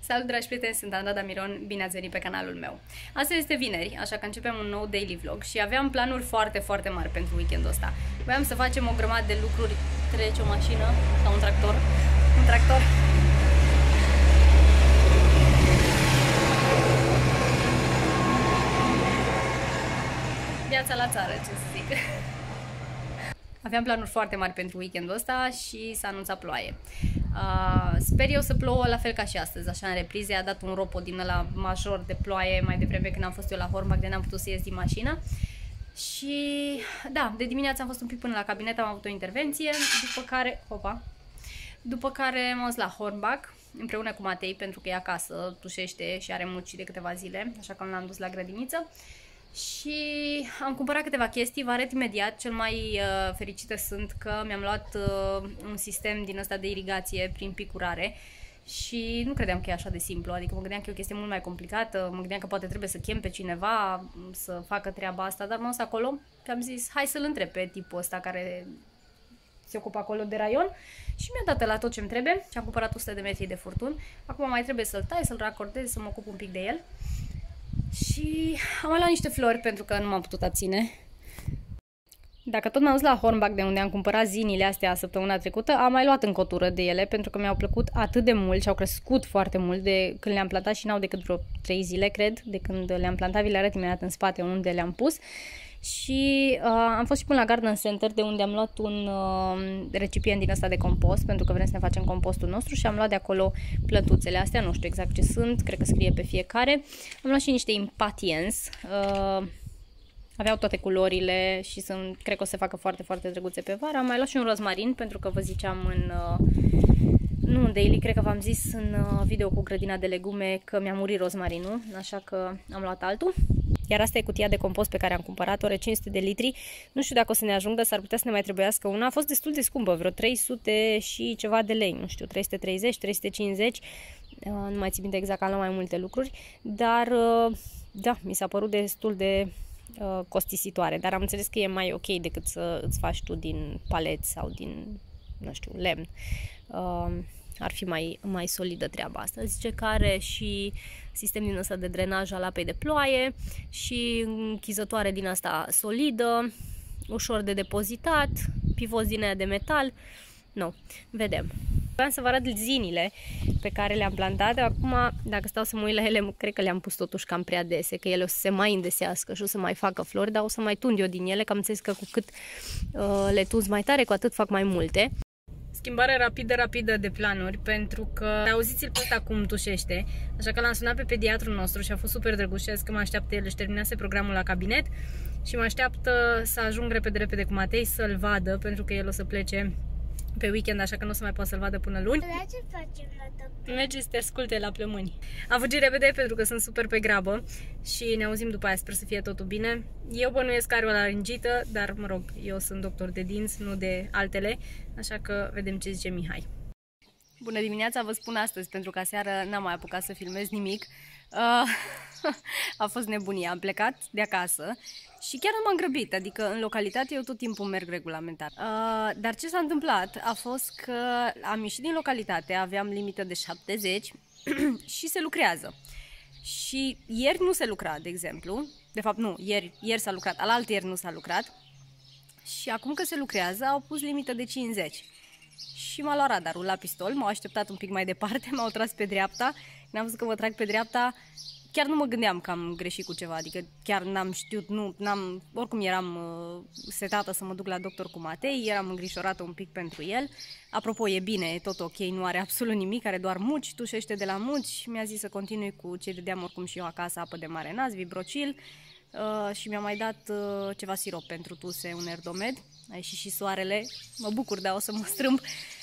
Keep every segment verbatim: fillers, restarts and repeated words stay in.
Salut, dragi prieteni, sunt Anda Damiron, bine ați venit pe canalul meu. Astăzi este vineri, așa că începem un nou daily vlog și aveam planuri foarte, foarte mari pentru weekendul ăsta. Voiam să facem o grămadă de lucruri, trece o mașină sau un tractor, un tractor. Viața la țară, ce să zic. Aveam planuri foarte mari pentru weekendul ăsta și s-a anunțat ploaie. Uh, sper eu să plouă la fel ca și astăzi, așa în reprize. A dat un ropo din ăla major de ploaie mai devreme când am fost eu la Hornbach, de n-am putut să ies din mașină. Și da, de dimineață am fost un pic până la cabinet, am avut o intervenție, după care, opa, după care m-am dus la Hornbach împreună cu Matei, pentru că e acasă, tușește și are muci de câteva zile, așa că l-am dus la grădiniță. Și am cumpărat câteva chestii, vă arăt imediat. Cel mai uh, fericită sunt că mi-am luat uh, un sistem din ăsta de irigație prin picurare și nu credeam că e așa de simplu, adică mă gândeam că e o chestie mult mai complicată, mă gândeam că poate trebuie să chem pe cineva să facă treaba asta, dar m-am dus acolo și am zis hai să-l întreb pe tipul ăsta care se ocupă acolo de raion și mi-a dat la tot ce-mi trebuie și am cumpărat o sută de metri de furtun. Acum mai trebuie să-l tai, să-l racordez, să mă ocup un pic de el. Și am mai luat niște flori pentru că nu m-am putut abține. Dacă tot m-am dus la Hornbach, de unde am cumpărat zinile astea săptămâna trecută, am mai luat încă o tură de ele pentru că mi-au plăcut atât de mult și au crescut foarte mult de când le-am plantat și n-au decât vreo trei zile, cred, de când le-am plantat. Vi le arăt imediat în spate unde le-am pus. Și uh, am fost și până la Garden Center, de unde am luat un uh, recipient din ăsta de compost, pentru că vrem să ne facem compostul nostru și am luat de acolo plătuțele astea, nu știu exact ce sunt, cred că scrie pe fiecare. Am luat și niște impatiens, uh, aveau toate culorile și sunt, cred că o să se facă foarte, foarte drăguțe pe vară. Am mai luat și un rozmarin, pentru că vă ziceam în... Uh, nu în daily, cred că v-am zis în uh, video cu grădina de legume că mi-a murit rozmarinul, așa că am luat altul. Iar asta e cutia de compost pe care am cumpărat-o, are cinci sute de litri. Nu știu dacă o să ne ajungă, s-ar putea să ne mai trebuiască una. A fost destul de scumpă, vreo trei sute și ceva de lei, nu știu, trei sute treizeci, trei sute cincizeci. Nu mai țin minte exact, am luat mai multe lucruri. Dar, da, mi s-a părut destul de uh, costisitoare. Dar am înțeles că e mai ok decât să îți faci tu din paleți sau din, nu știu, lemn. Uh, ar fi mai, mai solidă treaba asta. Zice că are și sistem din ăsta de drenaj al apei de ploaie și închizătoare din asta solidă, ușor de depozitat, pivoți din aia de metal. Nu, vedem. Vreau să vă arăt zinile pe care le-am plantat. Acum, dacă stau să mă uit la ele, cred că le-am pus totuși cam prea dese, că ele o să se mai îndesească și o să mai facă flori, dar o să mai tund eu din ele, că am înțeles că cu cât uh, le tunzi mai tare, cu atât fac mai multe. Schimbare rapidă, rapidă de planuri, pentru că auziți-l pe ăsta cum tușește, așa că l-am sunat pe pediatrul nostru și a fost super drăguț și a zis că mă așteaptă, el își terminase programul la cabinet și mă așteaptă să ajung repede, repede cu Matei să-l vadă, pentru că el o să plece pe weekend, așa că nu o să mai poată să-l vadă până luni. Ce facem la tăpă? Merge să te asculte la plămâni. Am fugit repede pentru că sunt super pe grabă și ne auzim după aia, sper să fie totul bine. Eu bănuiesc că are o laringită, dar mă rog, eu sunt doctor de dinți, nu de altele, așa că vedem ce zice Mihai. Bună dimineața, vă spun astăzi, pentru că aseară n-am mai apucat să filmez nimic. Uh, a fost nebunie, am plecat de acasă și chiar nu m-am grăbit, adică în localitate eu tot timpul merg regulamentar. Uh, dar ce s-a întâmplat a fost că am ieșit din localitate, aveam limită de șaptezeci și se lucrează. Și ieri nu se lucra, de exemplu, de fapt nu, ieri, ieri s-a lucrat, alaltă ieri nu s-a lucrat și acum că se lucrează au pus limită de cincizeci. Și m-a luat radarul la pistol, m-au așteptat un pic mai departe, m-au tras pe dreapta. Când am văzut că mă trag pe dreapta, chiar nu mă gândeam că am greșit cu ceva, adică chiar n-am știut, nu, n-am, oricum eram uh, setată să mă duc la doctor cu Matei, eram îngrijorată un pic pentru el. Apropo, e bine, e tot ok, nu are absolut nimic, are doar muci, tușește de la muci, mi-a zis să continui cu ce vedeam oricum și eu acasă, apă de mare nas, Vibrocil. Uh, și mi-a mai dat uh, ceva sirop pentru tuse, un Erdomed. A ieșit și soarele, mă bucur, dar o să mă strâmb.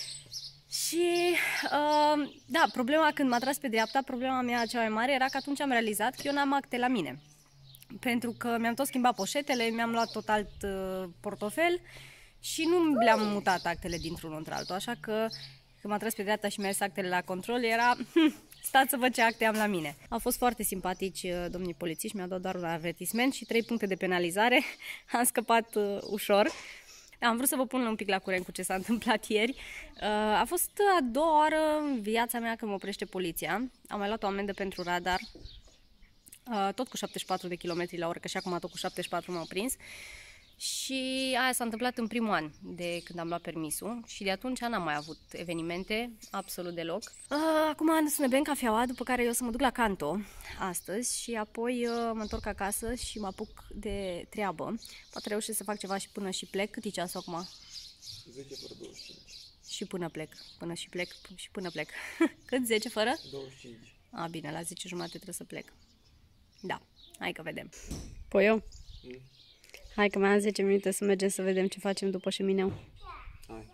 Și, uh, da, problema când m-a tras pe dreapta, problema mea cea mai mare era că atunci am realizat că eu n-am acte la mine. Pentru că mi-am tot schimbat poșetele, mi-am luat tot alt uh, portofel și nu le-am mutat actele dintr-unul într-altul. Așa că când m-a tras pe dreapta și mi-a zis actele la control, era... Stați să văd ce acte am la mine. Au fost foarte simpatici domnii polițiști, mi-au dat doar un avertisment și trei puncte de penalizare. Am scăpat uh, ușor. Am vrut să vă pun un pic la curent cu ce s-a întâmplat ieri. A fost a doua oară în viața mea când mă oprește poliția. Am mai luat o amendă pentru radar, tot cu șaptezeci și patru de kilometri la oră, că și acum tot cu șaptezeci și patru m-au prins. Și aia s-a întâmplat în primul an de când am luat permisul și de atunci n-am mai avut evenimente, absolut deloc. Acum să ne bem cafeaua, după care eu să mă duc la Canto astăzi și apoi mă întorc acasă și mă apuc de treabă. Poate reușesc să fac ceva și până și plec. Cât e ceasul acum? zece fără douăzeci și cinci. Și până plec, până și plec, și până plec. Cât? zece fără? douăzeci și cinci. A, bine, la zece jumate trebuie să plec. Da, hai că vedem. Păi eu? Mm. Hai că mai am zece minute să mergem să vedem ce facem după șemineu. Hai.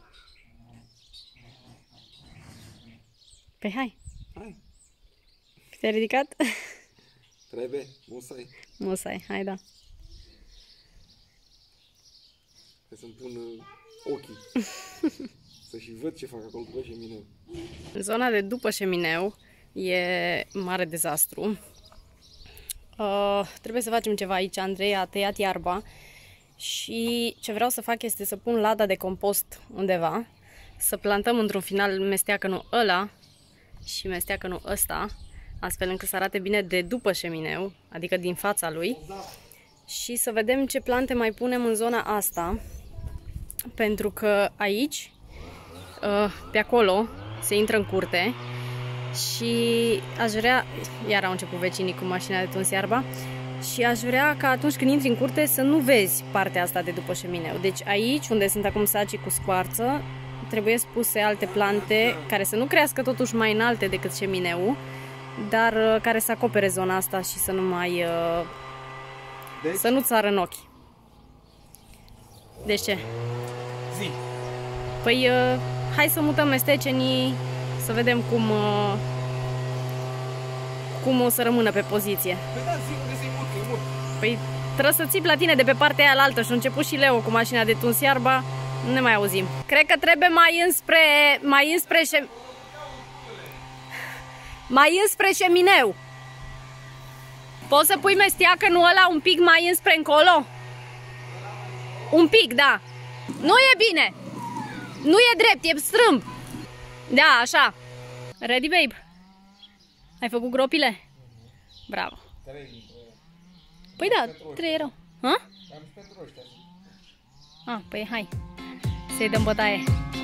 Păi hai. Hai. Te-ai ridicat? Trebuie, musai. Musai, hai da. Hai să-mi pun uh, ochii. Să și văd ce fac acolo după șemineu. Zona de după șemineu e mare dezastru. Uh, trebuie să facem ceva aici. Andrei a tăiat iarba și ce vreau să fac este să pun lada de compost undeva, să plantăm într-un final mesteacănul ăla și mesteacănul ăsta, astfel încât să arate bine de după șemineu, adică din fața lui, și să vedem ce plante mai punem în zona asta, pentru că aici, uh, pe acolo, se intră în curte. Și aș vrea, iar au început vecinii cu mașina de tuns iarba, și aș vrea ca atunci când intri în curte să nu vezi partea asta de după șemineu. Deci aici, unde sunt acum sacii cu scoarță, trebuie spuse alte plante care să nu crească totuși mai înalte decât șemineu, dar care să acopere zona asta și să nu mai... Deci? Să nu țară în ochi. Deci ce? Zi! Păi hai să mutăm mestecenii, să vedem cum, uh, cum o să rămână pe poziție. Păi da, zi unde să-i mut, că-i mut. Păi trebuie să țip la tine de pe partea aia alaltă și a început și Leo cu mașina de tuns iarba. Nu ne mai auzim. Cred că trebuie mai înspre, mai înspre șem... mai înspre șemineu. Poți să pui mesteacănul ăla un pic mai înspre încolo? Un pic, da. Nu e bine. Nu e drept, e strâmb. Da, așa. Ready, babe? Ai făcut gropile? Bravo. Păi da, trei erau. Ha? Ah, păi hai. Să-i dăm bătaie.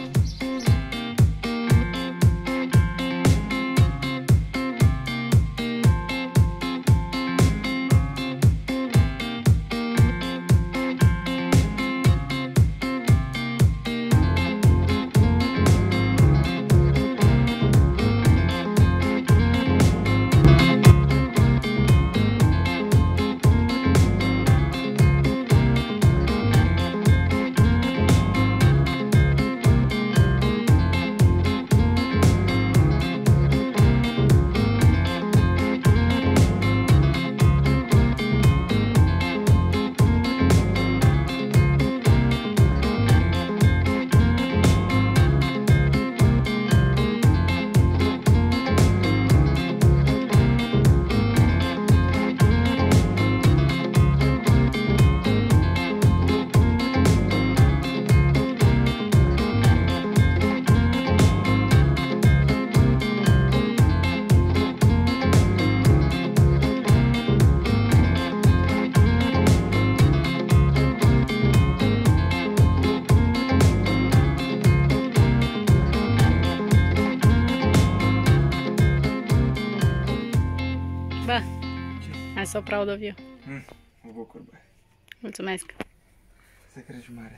Bă, I'm so proud of you. Mm, mă bucur, bă. Mulțumesc. Să crești mare.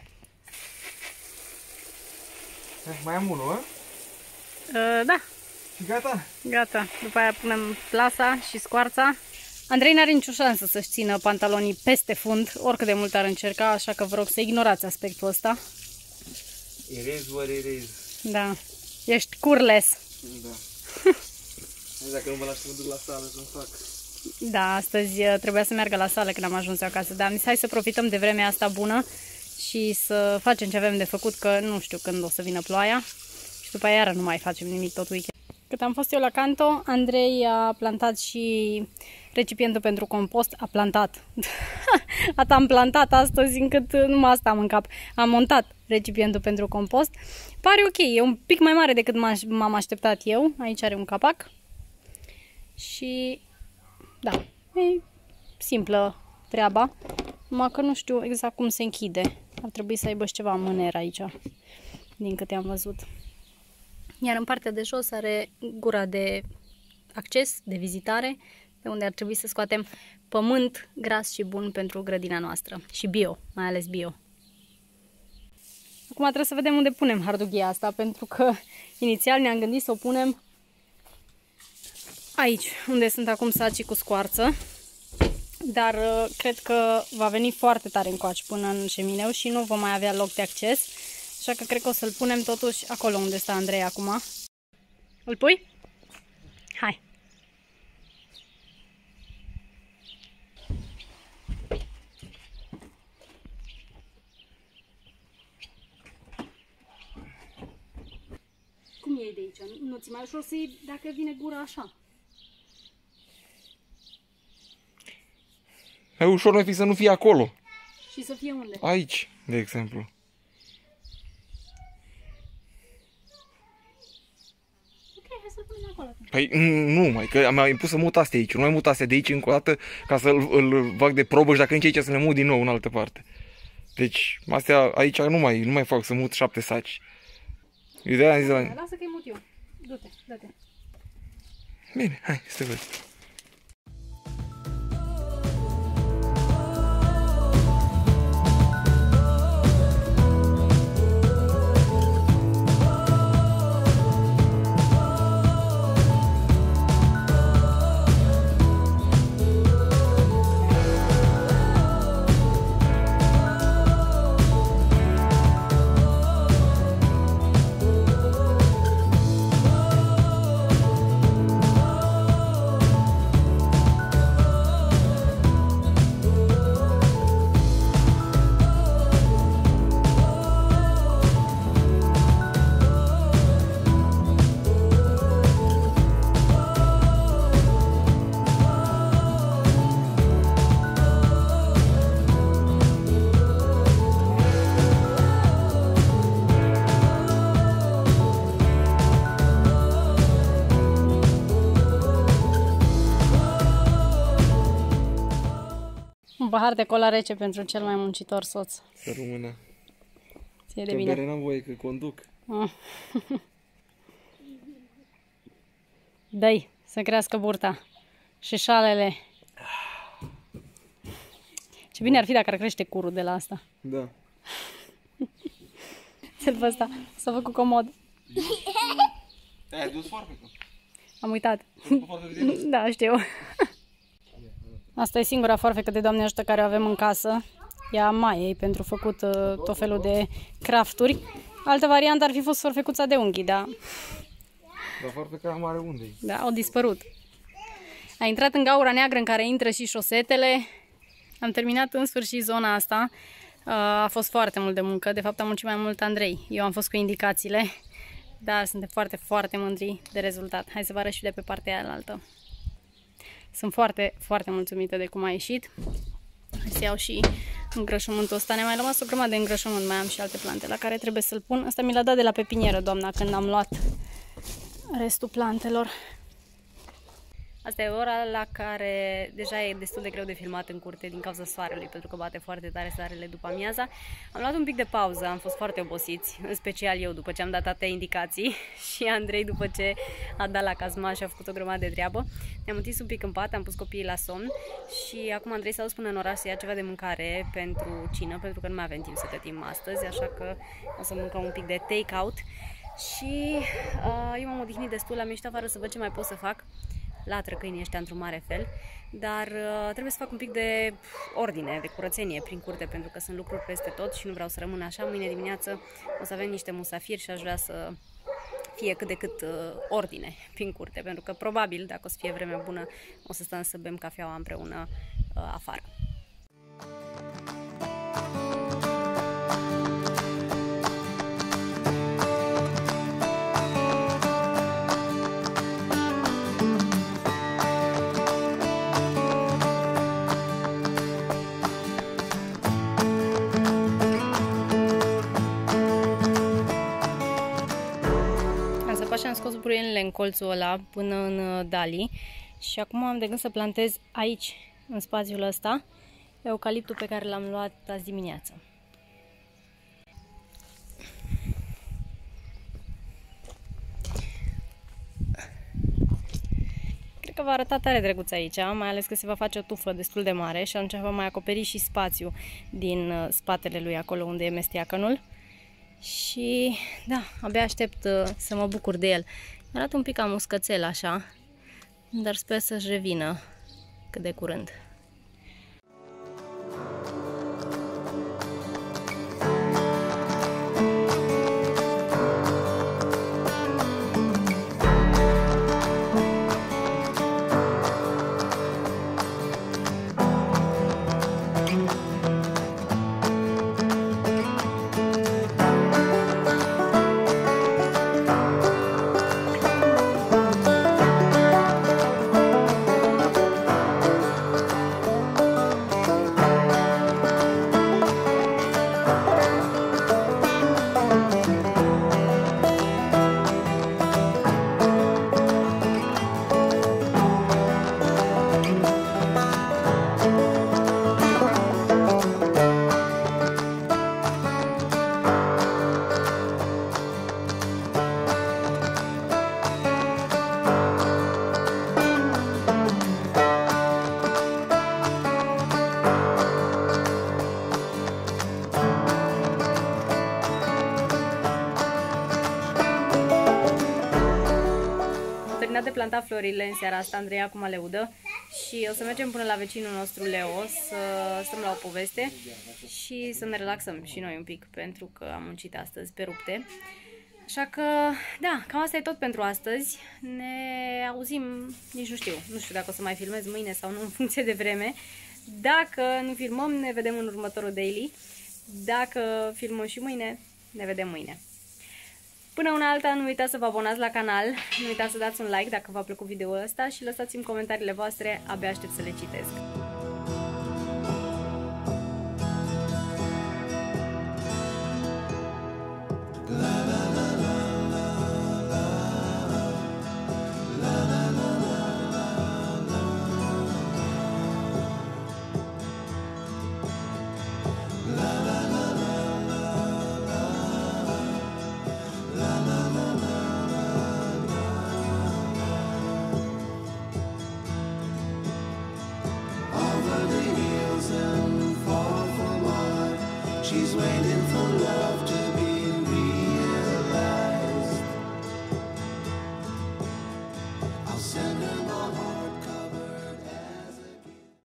Hai, mai am unul, a? Uh, da. Și gata? Gata. După aia punem plasa și scoarța. Andrei n-are nicio șansă să-și țină pantalonii peste fund, oricât de mult ar încerca, așa că vă rog să ignorați aspectul ăsta. It is what it is. Da. Ești curles. Da. Dacă nu mă lași să mă duc la sală să-mi fac. Da, astăzi trebuia să meargă la sală când am ajuns eu acasă, dar am zis hai să profităm de vremea asta bună și să facem ce avem de făcut, că nu știu când o să vină ploaia și după aia iară nu mai facem nimic tot weekend. Cât am fost eu la Canto, Andrei a plantat și recipientul pentru compost. A plantat. Atât am plantat astăzi încât numai asta am în cap. Am montat recipientul pentru compost. Pare ok, e un pic mai mare decât m-am așteptat eu. Aici are un capac. Și da, e simplă treaba. Numai că nu știu exact cum se închide. Ar trebui să aibă și ceva mâner aici, din câte am văzut. Iar în partea de jos are gura de acces, de vizitare, de unde ar trebui să scoatem pământ gras și bun pentru grădina noastră. Și bio, mai ales bio. Acum trebuie să vedem unde punem hardughia asta, pentru că inițial ne-am gândit să o punem aici, unde sunt acum sacii cu scoarță. Dar cred că va veni foarte tare încoace până în șemineu și nu vom mai avea loc de acces. Așa că cred că o să-l punem totuși acolo unde stă Andrei acum. Îl pui? Hai! Cum e de aici? Nu ți mai ușor să iei dacă vine gura așa? Mai ușor mai fi să nu fie acolo. Și să fie unde? Aici, de exemplu. Păi nu, mai că am impus să mut astea aici, nu mai mut astea de aici încă o dată ca să-l îl fac de probă și dacă nici aici să le mut din nou în altă parte. Deci astea aici nu mai, nu mai fac să mut șapte saci. Eu de-aia am zis la... Lasă că-i mut eu. Du-te, dă-te. Bine, hai să văd. Un pahar de cola rece pentru cel mai muncitor soț. Să rămână. Ție de Că bine. bere n-am voie că conduc. Ah. Dă-i să crească burta. Și șalele. Ce bine ar fi dacă ar crește curul de la asta. Da. Ți-l ăsta. S-a făcut comod. Ai dus foarfecă? Am uitat. Da, știu. Asta e singura foarfecă de Doamne ajută care o avem în casă. Ea Maiei pentru făcut uh, tot felul de crafturi. Altă variantă ar fi fost foarfecuța de unghii, da. Dar foarfeca mare unde-i? Da, au dispărut. A intrat în gaura neagră în care intră și șosetele. Am terminat în sfârșit zona asta. Uh, a fost foarte mult de muncă. De fapt, am muncit mai mult Andrei. Eu am fost cu indicațiile. Dar suntem foarte, foarte mândri de rezultat. Hai să vă arăt și de pe partea aia altă. Sunt foarte, foarte mulțumită de cum a ieșit. Hai să iau și îngrășământul ăsta. Ne-a mai rămas o grămadă de îngrășământ. Mai am și alte plante la care trebuie să-l pun. Asta mi l-a dat de la pepinieră, doamna, când am luat restul plantelor. Asta e ora la care deja e destul de greu de filmat în curte din cauza soarelui, pentru că bate foarte tare soarele după amiaza. Am luat un pic de pauză, am fost foarte obosiți, în special eu după ce am dat atâtea indicații și Andrei după ce a dat la cazma și a făcut o grămadă de treabă. Ne-am întins un pic în pat, am pus copiii la somn și acum Andrei s-a dus până în oraș să ia ceva de mâncare pentru cină, pentru că nu mai avem timp să gătim astăzi, așa că o să mâncăm un pic de take-out. Și uh, eu m-am odihnit destul, am ieșit afară să văd ce mai pot să fac. Latră câinii ăștia într-un mare fel, dar uh, trebuie să fac un pic de ordine, de curățenie prin curte, pentru că sunt lucruri peste tot și nu vreau să rămân așa. Mâine dimineață o să avem niște musafiri și aș vrea să fie cât de cât uh, ordine prin curte, pentru că probabil, dacă o să fie vreme bună, o să stăm să bem cafeaua împreună uh, afară. în colțul ăla până în dalii și acum am de gând să plantez aici, în spațiul ăsta, eucaliptul pe care l-am luat azi dimineață. Cred că va arăta tare drăguț aici, mai ales că se va face o tuflă destul de mare și atunci va mai acoperi și spațiul din spatele lui, acolo unde e mesteacănul. Și da, abia aștept să mă bucur de el. Arată un pic ca muscățel așa, dar sper să-și revină cât de curând. De plantat florile în seara asta, Andrei acum le udă și o să mergem până la vecinul nostru Leo să stăm la o poveste și să ne relaxăm și noi un pic, pentru că am muncit astăzi pe rupte. Așa că, da, cam asta e tot pentru astăzi. Ne auzim, nici nu știu, nu știu dacă o să mai filmez mâine sau nu, în funcție de vreme. Dacă nu filmăm, ne vedem în următorul daily. Dacă filmăm și mâine, ne vedem mâine. Până una alta, nu uitați să vă abonați la canal, nu uitați să dați un like dacă v-a plăcut videoul ăsta și lăsați-mi comentariile voastre, abia aștept să le citesc.